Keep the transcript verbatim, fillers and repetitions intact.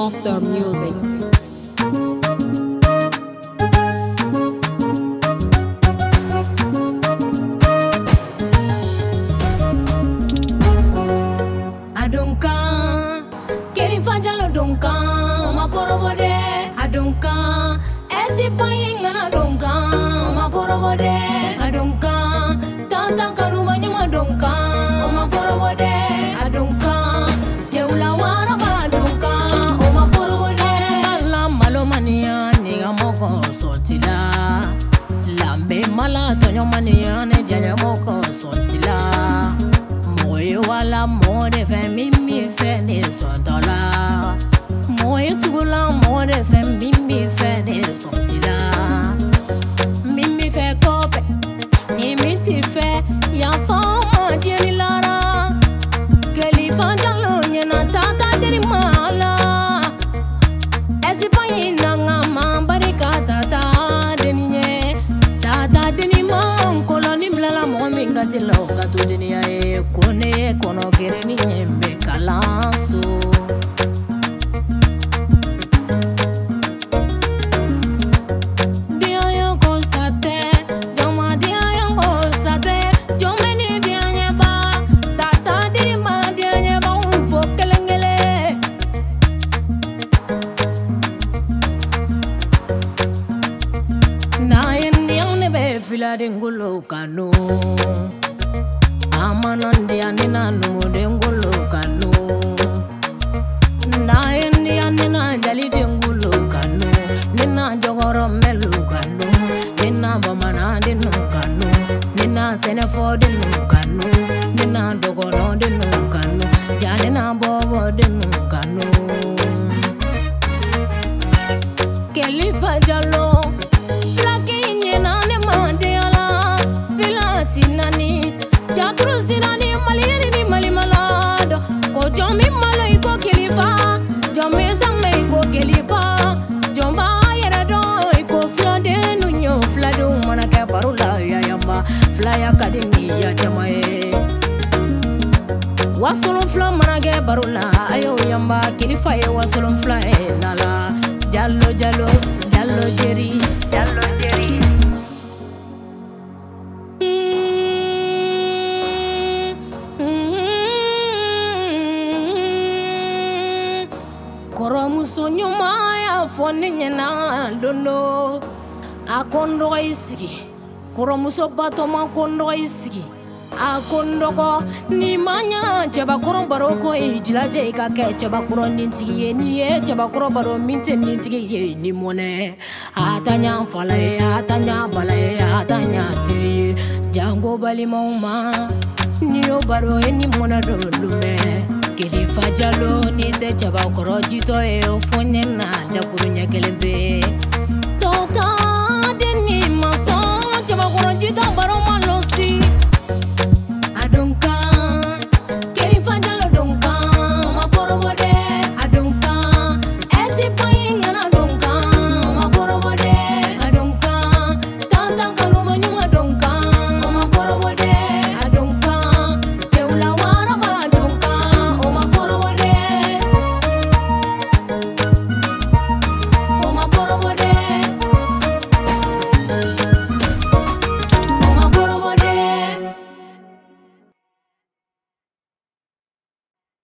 Monster Music. Adunka, kiri fajalo dunka, makorobode. Adunka, esi payinga adunka, makorobode. Adunka, tata kanuma nyuma dunka, makorobode. Adunka, jeula wara badunka, makorobode. La malo mania ni amoko sotila, lambe mala tonyo mania ne janya moko sotila. Moye wala mode fe mimi fe ne sotola. Moye tugula mode fe mimi fe ne sotila. Mimi fe kope ni miti fe ya fama jeni lara. Keli fandalo nyena tata deri mala. Esi payi nanga mambari ka tata deni nye. Tata deni man koloni mlala mwami ngazila ukatu deni ya e. Kone kono kere ni nyembe kalanso. Dia yo konsate, joma dia yo konsate, jome ni dia nyeba, tata diri ma dia nyeba unfo kelengele. Na yendi yang nebe fila dengulu kanu. Amanandi anina numu dengulu kanu. Na yendi anina jali dengulu kanu. Nina jogoro melu kanu. Nina bamana denu kanu. Nina senefo denu kanu. Nina dogoro denu kanu. Janina bobo denu kanu. Kelifa jalo Laki nyena ne mande ala Vila sinani Jatru sinani maliri ni malimalado Ko jomi malo iko kelifa Jomi zangme iko kelifa Jomba ayera do iko flade nunyo flado Manake parula ya yamba Flaya akademi ya jamae Wasolon fla manake barula Ayo yamba kelifa ye wasolon fla e nala Jallo jallo jallo jeri jallo jeri Koro muso nyuma ya foni nyena dondo Akondo isigi Koro muso bato ma kondo isigi Akondo ko ni manya Chaba koro baro ko ijilaje ikake Chaba koro nintigi ye niye Chaba koro baro minte nintigi ye ni mone Atanya falaye, atanya balaye, atanya tiri Jango bali mauma Niyo baro e ni mona do lume Kili fajalo ni te chaba koro jito e ofonye na Dakuru nyekelembe